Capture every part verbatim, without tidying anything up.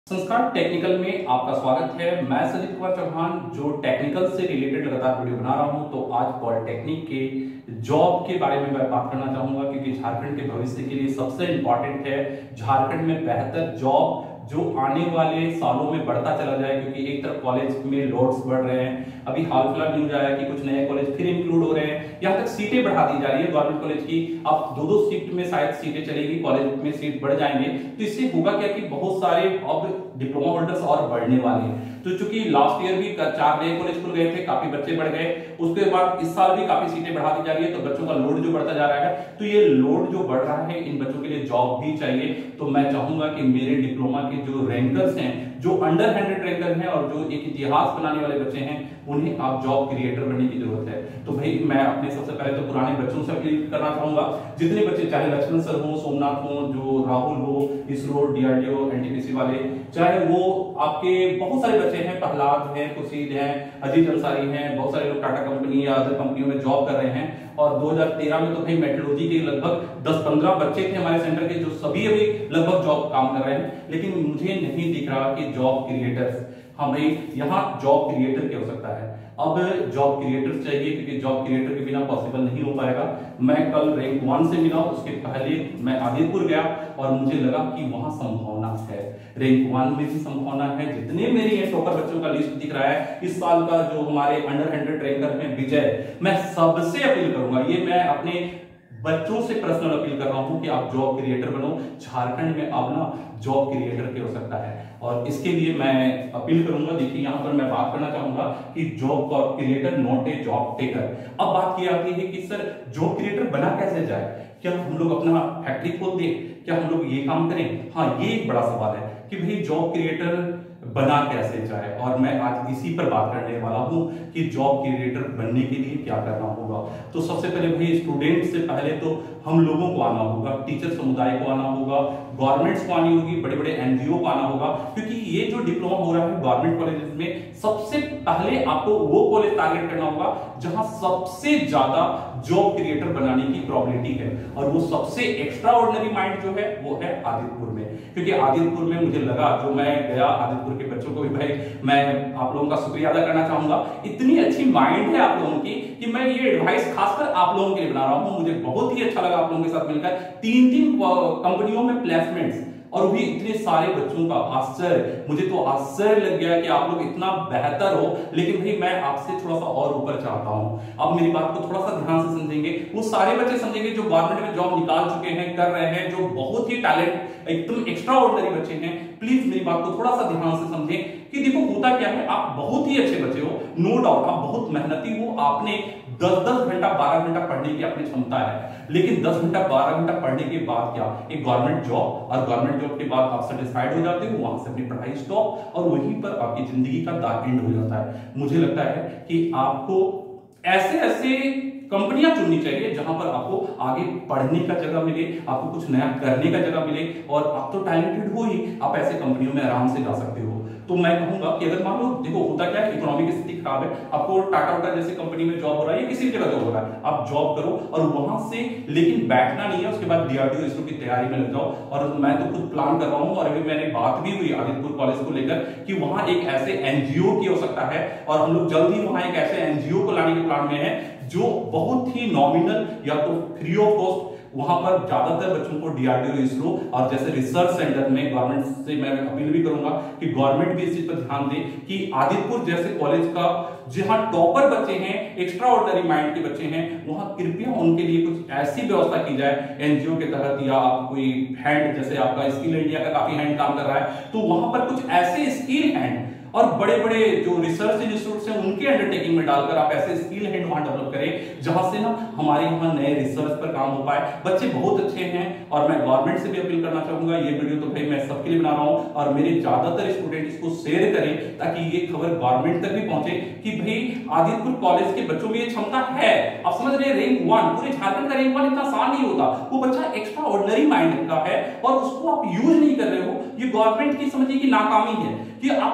संस्कार टेक्निकल में आपका स्वागत है। मैं संजीत कुमार चौहान जो टेक्निकल से रिलेटेड लगातार वीडियो बना रहा हूं। तो आज पॉलिटेक्निक के जॉब के बारे में मैं बात करना चाहूंगा क्योंकि झारखंड के भविष्य के लिए सबसे इंपॉर्टेंट है झारखंड में बेहतर जॉब जो आने वाले सालों में बढ़ता चला जाए। क्योंकि एक तरफ कॉलेज में लोड्स बढ़ रहे हैं, अभी हाल फिलहाल न्यूज आया कि कुछ नए कॉलेज फिर इंक्लूड हो रहे हैं, यहाँ तक सीटें बढ़ा दी जा रही है गवर्नमेंट कॉलेज की। अब दो दो शिफ्ट में शायद सीटें चलेगी, कॉलेज में सीट बढ़ जाएंगे। तो इससे होगा क्या कि बहुत सारे अब डिप्लोमा होल्डर्स और बढ़ने वाले हैं। तो चूंकि लास्ट ईयर भी चार नए कॉलेज खुल गए थे, काफी बच्चे बढ़ गए, उसके बाद इस साल भी काफी सीटें बढ़ा दी जा रही है। तो बच्चों का लोड जो बढ़ता जा रहा है, तो ये लोड जो बढ़ रहा है इन बच्चों के लिए जॉब भी चाहिए। तो मैं चाहूंगा कि मेरे डिप्लोमा के जो रैंकर्स हैं, जो अंडर हंड्रेड रैंकर हैं और जो एक इतिहास बनाने वाले बच्चे हैं, उन्हें आप जॉब क्रिएटर बनने की जरूरत है। तो भाई मैं अपने सबसे पहले तो पुराने बच्चों से अपील करना चाहूंगा, जितने बच्चे चाहे लक्ष्मण सर हो, सोमनाथ हो, जो राहुल हो, इसरो, डीआरडीओ, एनटीपीसी वाले, चाहे वो आपके बहुत सारे बच्चे हैं, प्रहलाद हैं, कुशील हैं, अजीत अंसारी हैं, बहुत सारे लोग टाटा कंपनी या अदर कंपनियों में जॉब कर रहे हैं। और दो हज़ार तेरह में तो भाई मेट्रोलॉजी के लगभग दस पंद्रह बच्चे थे हमारे सेंटर के, जो सभी अभी लगभग जॉब काम कर रहे हैं। लेकिन मुझे नहीं दिख रहा कि जॉब क्रिएटर्स, हाँ भाई यहाँ जॉब क्रिएटर की आवश्यकता है। अब जॉब क्रिएटर्स चाहिए क्योंकि जॉब क्रिएटर के बिना पॉसिबल नहीं हो पाएगा। मैं कल रैंक वन से मिला, उसके पहले मैं आदिपुर गया और मुझे लगा कि वहां संभावना है, रैंक वन में भी संभावना है। जितने मेरे ये टॉपर बच्चों का लिस्ट दिख रहा है इस साल का, जो हमारे अंडर हंड्रेड रैंकर में विजय, मैं सबसे अपील करूंगा, ये मैं अपने बच्चों से पर्सनल अपील कर रहा हूं कि आप जॉब क्रिएटर बनो। झारखंड में अब ना जॉब क्रिएटर की आवश्यकता है और इसके लिए मैं अपील करूंगा। देखिए यहाँ पर मैं बात करना चाहूंगा कि job creator not a job taker. अब बात की आती है कि सर जॉब क्रिएटर बना कैसे जाए, क्या हम लोग अपना फैक्ट्री खोल दें, क्या हम लोग ये काम करें? हाँ, ये एक बड़ा सवाल है कि भाई जॉब क्रिएटर बना कैसे जाए। और मैं आज इसी पर बात करने वाला हूं कि जॉब क्रिएटर बनने के लिए क्या करना होगा। तो सबसे पहले भाई स्टूडेंट से पहले तो हम लोगों को आना होगा, टीचर समुदाय को आना होगा, गवर्नमेंट्स को आनी होगी, बड़े बड़े एनजीओ को आना होगा। क्योंकि ये जो डिप्लोमा हो रहा है गवर्नमेंट कॉलेजेस में, सबसे पहले आपको वो कॉलेज टारगेट करना होगा जहां सबसे ज्यादा जॉब क्रिएटर बनाने की प्रोबेबिलिटी है। और वो सबसे एक्स्ट्रा ऑर्डिनरी माइंड जो है वो है आदिपुर में। क्योंकि आदिपुर में मुझे लगा, जो मैं गया आदिपुर के बच्चों को भी भाई मैं आप लोगों का शुक्रिया अदा करना चाहूंगा। इतनी अच्छी माइंड है आप लोगों की कि मैं ये एडवाइस खासकर आप लोगों के लिए बना रहा हूं। मुझे बहुत ही अच्छा लगा आप लोगों के साथ मिलकर, तीन तीन कंपनियों में प्लेसमेंट्स और भी इतने सारे बच्चों का आश्चर्य, मुझे तो आश्चर्य लग गया कि आप लोग इतना बेहतर हो। लेकिन भाई मैं आपसे थोड़ा सा और ऊपर चाहता हूं, आप मेरी बात को थोड़ा सा ध्यान से समझेंगे। वो सारे बच्चे समझेंगे जो गवर्नमेंट में जॉब निकाल चुके हैं, कर रहे हैं, जो बहुत ही टैलेंट एकदम एक्स्ट्रा ऑर्डिनरी बच्चे हैं। प्लीज मेरी बात को थोड़ा सा ध्यान से समझें कि देखो होता क्या है, आप बहुत ही अच्छे बच्चे हो, नो डाउट, आप बहुत मेहनती हो, आपने दस दस घंटा बारह घंटा पढ़ने की अपनी क्षमता है। लेकिन दस घंटा बारह घंटा पढ़ने के बाद क्या, एक गवर्नमेंट जॉब, और गवर्नमेंट जॉब के बाद आप सेटिस्फाइड हो जाते हो, वहां से अपनी पढ़ाई स्टॉप, और वहीं पर आपकी जिंदगी का द एंड हो जाता है। मुझे लगता है कि आपको ऐसे ऐसे कंपनियां चुननी चाहिए जहां पर आपको आगे पढ़ने का जगह मिले, आपको कुछ नया करने का जगह मिले, और आप तो टैलेंटेड हो ही, आप ऐसे कंपनियों में आराम से जा सकते हो। तो मैं कहूंगा कि अगर मान लो, देखो होता क्या है, इकोनॉमिक स्थिति खराब है, आपको टाटा वाटा जैसे कंपनी में जॉब हो रहा है या किसी भी जगह जॉब हो रहा है, आप जॉब करो और वहां से, लेकिन बैठना नहीं है, उसके बाद डीआरडीओ इसरो की तैयारी में लग जाओ। और मैं तो खुद प्लान कर रहा हूं, और अभी मैंने बात भी हुई आदिपुर कॉलेज को लेकर कि वहां एक ऐसे एनजीओ की आवश्यकता है, और हम लोग जल्द ही वहां एक ऐसे एनजीओ को लाने के प्लान में है जो बहुत ही नॉमिनल या तो फ्री ऑफ कॉस्ट वहां पर ज्यादातर बच्चों को डीआरडीओ, इसरो और जैसे रिसर्च सेंटर में, गवर्नमेंट से मैं अपील भी करूंगा कि गवर्नमेंट भी इस चीज पर ध्यान दे कि आदिपुर जैसे कॉलेज का जहां टॉपर बच्चे हैं, एक्स्ट्रा ऑर्डिनरी माइंड के बच्चे हैं, वहां कृपया उनके लिए कुछ ऐसी व्यवस्था की जाए एनजीओ के तहत, या आप कोई हैंड, जैसे आपका स्किल इंडिया का काफी हैंड काम कर रहा है, तो वहां पर कुछ ऐसे स्किल हैंड और बड़े बड़े जो रिसर्च इंस्टीट्यूट्स हैं उनके अंडरटेकिंग में डालकर आप ऐसे स्किल हैंड वहां डेवलप करें जहां से ना हमारे यहाँ नए रिसर्च पर काम हो पाए। बच्चे बहुत अच्छे हैं और मैं गवर्नमेंट से भी अपील करना चाहूंगा, ये वीडियो तो भाई मैं सबके लिए बना रहा हूं और मेरे ज्यादातर स्टूडेंट इसको शेयर करें ताकि ये खबर गवर्नमेंट तक भी पहुंचे कि भाई आदिपुर कॉलेज के बच्चों में ये क्षमता है। आप समझ रहे हैं, रैंक वन, पूरे झारखंड का रैंक वन इतना आसान नहीं होता, वो बच्चा एक्स्ट्रा ऑर्डिनरी माइंड का है और उसको आप यूज नहीं कर रहे हो, ये गवर्नमेंट की समझिए कि नाकामी है कि आप अच्छे अच्छे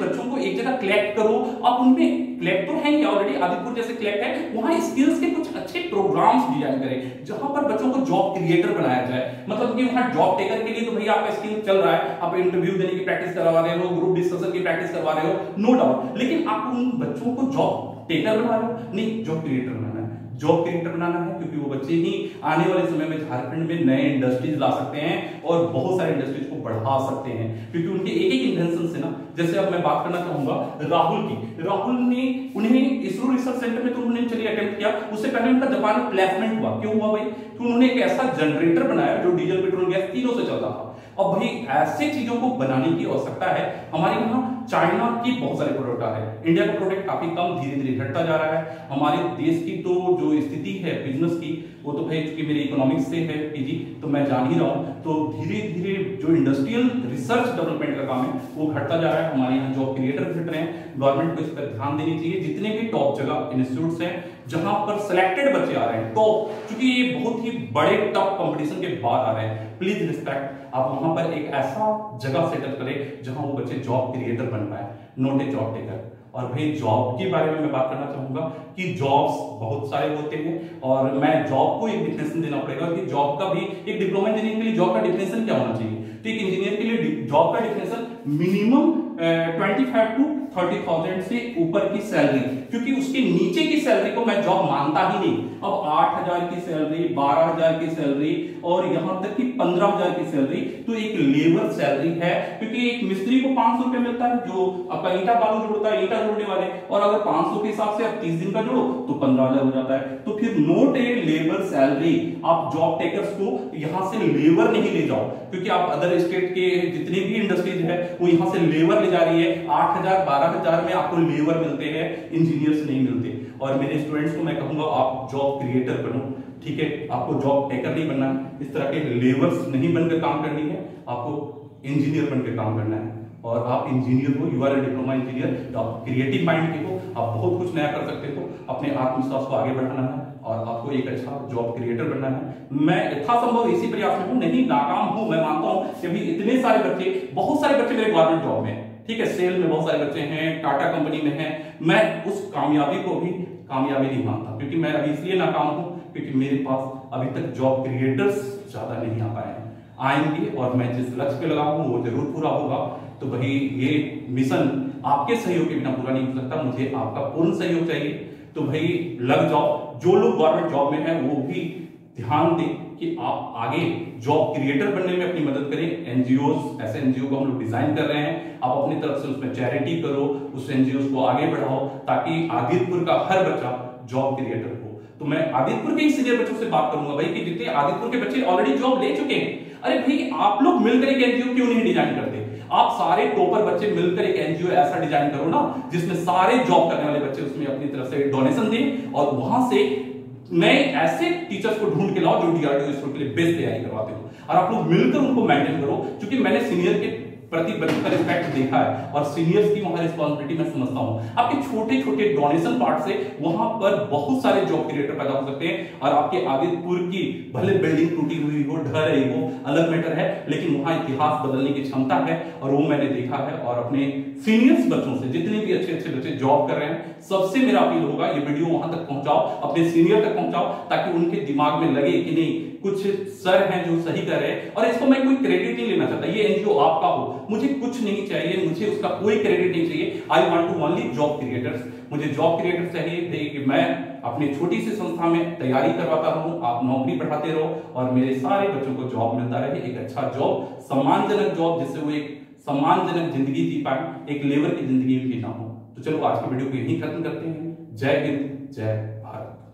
बच्चों को एक जगह कलेक्ट करो, आप उनमें कलेक्ट तो है ही ऑलरेडी, आदिपुर जैसे कलेक्ट है, वहां स्किल्स के कुछ अच्छे प्रोग्राम्स डिजाइन करें जहां पर बच्चों को जॉब क्रिएटर बनाया जाए। मतलब कि वहां जॉब टेकर के लिए तो भैया आपका स्किल चल रहा है, आप इंटरव्यू देने की प्रैक्टिस करवा रहे हो, ग्रुप डिस्कशन की प्रैक्टिस करवा रहे हो, नो डाउट, लेकिन आप उन बच्चों को जॉब टेकर बना रहे हो, नहीं जॉब क्रिएटर बनाना है। जॉब क्रिएटर बनाना है क्योंकि वो बच्चे ही आने वाले समय में झारखंड में नए इंडस्ट्रीज ला सकते हैं और बहुत सारे इंडस्ट्रीज को बढ़ा सकते हैं, क्योंकि उनके एक एक इन्वेंशन से ना, जैसे अब मैं बात करना चाहूंगा राहुल की। राहुल ने उन्हें इसरो रिसर्च सेंटर में तो उन्होंने चलिए अटेम्प्ट किया, उससे पहले उनका जापान में प्लेसमेंट हुआ। क्यों हुआ भाई? कि उन्होंने एक ऐसा जनरेटर बनाया जो डीजल पेट्रोल गैस तीनों से चलता था। और भाई ऐसे चीजों को बनाने की आवश्यकता है। हमारे यहाँ चाइना की बहुत सारे प्रोडक्ट आ रहे हैं, इंडिया का प्रोडक्ट काफी कम धीरे धीरे घटता जा रहा है। हमारे देश की तो जो स्थिति है बिजनेस की, वो तो भाई चूंकि मेरे इकोनॉमिक्स से है पीजी, तो मैं जान ही रहा हूँ, तो धीरे धीरे जो इंडस्ट्रियल रिसर्च डेवलपमेंट का काम है वो घटता जा रहा है। हमारे यहाँ जॉब क्रिएटर घट रहे हैं, गवर्नमेंट को इस पर ध्यान देनी चाहिए। जितने भी टॉप जगह इंस्टीट्यूट्स हैं जहां पर सिलेक्टेड बच्चे आ रहे हैं टॉप, क्योंकि ये बहुत ही बड़े टफ कंपटीशन के बाद आ रहे हैं, प्लीज रिस्पेक्ट, आप वहां पर एक ऐसा जगह सेटअप करें जहां वो बच्चे जॉब क्रिएटर बन पाए, नॉट ए जॉब टेकर। और भाई जॉब के बारे में मैं बात करना चाहूंगा कि जॉब्स बहुत सारे होते हैं और मैं जॉब को एक डिफिनेशन देना पड़ेगा कि जॉब का भी एक डिप्लोमा इंजीनियरिंग के लिए जॉब का डिफिनेशन क्या होना चाहिए। तो एक इंजीनियर के लिए जॉब का definition minimum twenty five to thirty thousand से ऊपर की सैलरी, क्योंकि उसके नीचे की सैलरी को मैं जॉब मानता ही नहीं। अब आठ हजार की सैलरी, बारह हजार की सैलरी और यहां तक कि पंद्रह हजार की सैलरी तो एक लेबर सैलरी है, क्योंकि एक मिस्त्री को पांच सौ रुपए मिलता है जो आपका ईंटा बालू जोड़ता है, ईंटा जोड़ने वाले, और अगर पांच सौ के हिसाब से आप तीस दिन का जोड़ो तो पंद्रह हजार हो जाता है। तो फिर नोट ए लेबर सैलरी, आप जॉब टेकर्स को यहां से लेबर नहीं ले जाओ, क्योंकि आप अदर स्टेट के जितनी भी इंडस्ट्रीज है वो यहां से लेबर ले जा रही है। आठ हजार बारह हजार में आपको लेबर मिलते हैं, इंजीनियर्स नहीं मिलते। और मेरे स्टूडेंट्स को मैं कहूंगा आप जॉब क्रिएटर बनो, ठीक है, आपको जॉब टेकर नहीं बनना है, इस तरह के लेबर्स नहीं बनकर काम करनी है, आपको इंजीनियर बनकर काम करना है। और आप इंजीनियर हो, you are a diploma engineer, तो आप क्रिएटिव माइंड के हो, आप बहुत कुछ नया कर सकते हो, अपने आत्मविश्वास को आगे बढ़ाना है और आपको एक अच्छा जॉब क्रिएटर बनना है। मैं यथासंभव इसी प्रयास में हूं, नहीं नाकाम हूं, मैं मानता हूं कि अभी इतने सारे बच्चे, बहुत सारे बच्चे मेरे गवर्नमेंट जॉब में, ठीक है, सेल में बहुत सारे बच्चे हैं, टाटा कंपनी में हैं, मैं उस कामयाबी को भी कामयाबी नहीं मानता, क्योंकि मैं अभी इसलिए नाकाम हूं क्योंकि मेरे पास अभी तक जॉब क्रिएटर्स ज्यादा नहीं आ पाए हैं। आएंगे और मैं जिस लक्ष्य पे लगा हूं वो जरूर पूरा होगा। तो भाई ये मिशन आपके सहयोग के बिना पूरा नहीं हो सकता, मुझे आपका पूर्ण सहयोग चाहिए। तो भाई लग जाओ, जो लोग गवर्नमेंट जॉब में हैं वो भी ध्यान दें कि आप आगे जॉब क्रिएटर बनने में अपनी मदद करें। एनजीओ, ऐसे एनजीओ को हम लोग डिजाइन कर रहे हैं, आप अपनी तरफ से उसमें चैरिटी करो, उस एनजीओ को आगे बढ़ाओ ताकि आदित्यपुर का हर बच्चा जॉब क्रिएटर हो। तो मैं आदित्यपुर के सीनियर बच्चों से बात करूंगा भाई कि जितने आदित्यपुर के बच्चे ऑलरेडी जॉब ले चुके हैं, अरे भाई आप लोग मिलकर एक एनजीओ क्यों नहीं डिजाइन करते? आप सारे टॉपर बच्चे मिलकर एक एनजीओ ऐसा डिजाइन करो ना जिसमें सारे जॉब करने वाले बच्चे उसमें अपनी तरफ से डोनेशन दें और वहां से नए ऐसे टीचर्स को ढूंढ के लाओ जो डीआरडीओ इसरो के लिए बेस्ट तैयारी करवाते हो, और आप लोग मिलकर उनको मेंटेन करो। क्योंकि मैंने सीनियर के प्रति बच्चों का रिस्पेक्ट देखा है और सीनियर्स की वहां रिस्पांसिबिलिटी मैं समझता हूं। आपके छोटे छोटे डोनेशन पार्ट से वहां पर बहुत सारे जॉब क्रिएटर पैदा हो सकते हैं। और आपके आदित्यपुर की भले बिल्डिंग टूटी हुई हो, ढह रही हो, अलग मैटर है, लेकिन वहां इतिहास बदलने की क्षमता है और वो मैंने देखा है। और अपने सीनियर्स बच्चों से, जितने भी अच्छे अच्छे बच्चे जॉब कर रहे हैं, सबसे मेरा अपील होगा ये वीडियो वहां तक पहुंचाओ, अपने सीनियर तक पहुंचाओ, ताकि उनके दिमाग में लगे कि नहीं कुछ सर हैं जो सही कर रहे हैं। और इसको मैं कोई क्रेडिट नहीं लेना चाहता, ये एनजीओ आपका हो, मुझे कुछ नहीं चाहिए, मुझे उसका कोई क्रेडिट नहीं चाहिए। I want to only job creators, मुझे जॉब क्रिएटर्स चाहिए कि मैं अपनी छोटी सी संस्था में तैयारी करवाता रहूं, आप नौकरी बढ़ाते रहो और मेरे सारे बच्चों को जॉब मिलता रहे, एक अच्छा जॉब, सम्मानजनक जॉब, जिससे वो एक सम्मानजनक जिंदगी जी पाए, एक लेबर की जिंदगी उनकी ना हो। तो चलो आज की वीडियो को यहीं खत्म करते हैं। जय हिंद, जय भारत।